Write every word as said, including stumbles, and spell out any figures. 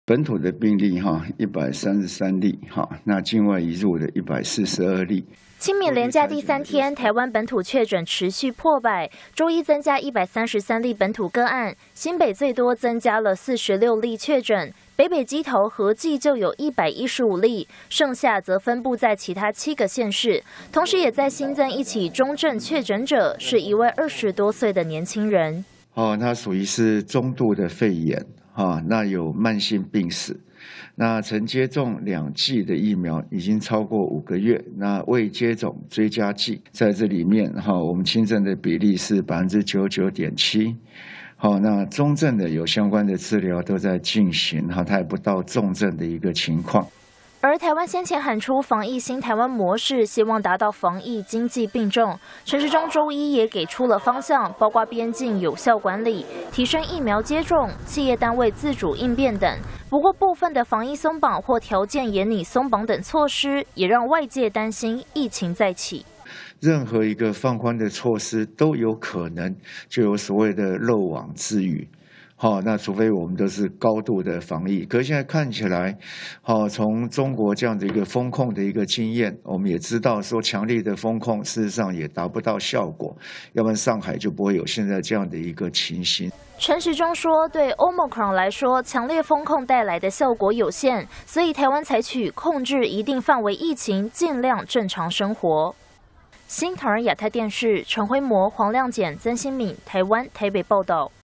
本土的病例哈一百三十三例哈，那境外移入的一百四十二例。 清明连假第三天，台湾本土确诊持续破百，周一增加一百三十三例本土个案，新北最多增加了四十六例确诊，北北基桃合计就有一百一十五例，剩下则分布在其他七个县市，同时也在新增一起中症确诊者，是一位二十多岁的年轻人。 哦，他属于是中度的肺炎。啊，那有慢性病史，那曾接种两剂的疫苗已经超过五个月，那未接种追加剂在这里面哈，我们轻症的比例是百分之九十九点七，好，那中症的有相关的治疗都在进行哈，它还不到重症的一个情况。 而台湾先前喊出防疫新台湾模式，希望达到防疫经济并重。陈时中周一也给出了方向，包括边境有效管理、提升疫苗接种、企业单位自主应变等。不过，部分的防疫松绑或条件严拟松绑等措施，也让外界担心疫情再起。 任何一个放宽的措施都有可能就有所谓的漏网之鱼。好，那除非我们都是高度的防疫，可是现在看起来，好，从中国这样的一个风控的一个经验，我们也知道说强力的风控事实上也达不到效果，要不然上海就不会有现在这样的一个情形。 陈时中说，对 Omicron 来说，强烈风控带来的效果有限，所以台湾采取控制一定范围疫情，尽量正常生活。新唐人亚太电视陈辉模、黄亮简、曾新敏，台湾台北报道。